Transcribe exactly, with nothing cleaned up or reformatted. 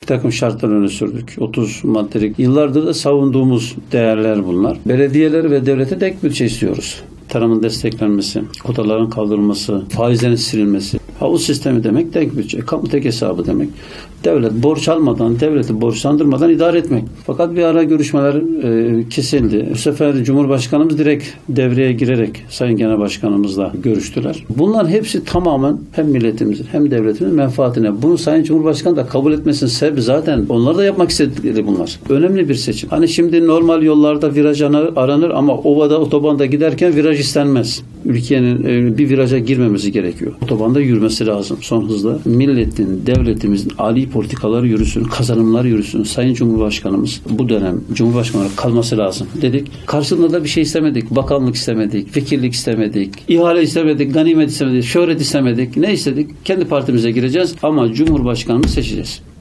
Bir takım şartlar öne sürdük. otuz maddelik yıllardır da savunduğumuz değerler bunlar. Belediyeleri ve devlete denk bütçe istiyoruz. Tarımın desteklenmesi, kotaların kaldırılması, faizlerin silinmesi. Havuz sistemi demek denk bütçe, kamu tek hesabı demek. Devlet borç almadan, devleti borçlandırmadan idare etmek. Fakat bir ara görüşmeler e, kesildi. Bu sefer Cumhurbaşkanımız direkt devreye girerek Sayın Genel Başkanımızla görüştüler. Bunlar hepsi tamamen hem milletimizin hem devletimizin menfaatine. Bunu Sayın Cumhurbaşkanı da kabul etmesinin sebebi zaten onlar da yapmak istedikleri bunlar. Önemli bir seçim. Hani şimdi normal yollarda viraj aranır ama ovada, otobanda giderken viraj istenmez. Ülkenin e, bir viraja girmemesi gerekiyor. Otobanda yürümesi lazım son hızla. Milletin, devletimizin âli politikaları yürüsün, kazanımlar yürüsün. Sayın Cumhurbaşkanımız bu dönem Cumhurbaşkanı olarak kalması lazım dedik. Karşılığında da bir şey istemedik. Bakanlık istemedik, vekillik istemedik, ihale istemedik, ganimet istemedik, şöhret istemedik. Ne istedik? Kendi partimize gireceğiz ama Cumhurbaşkanımızı seçeceğiz.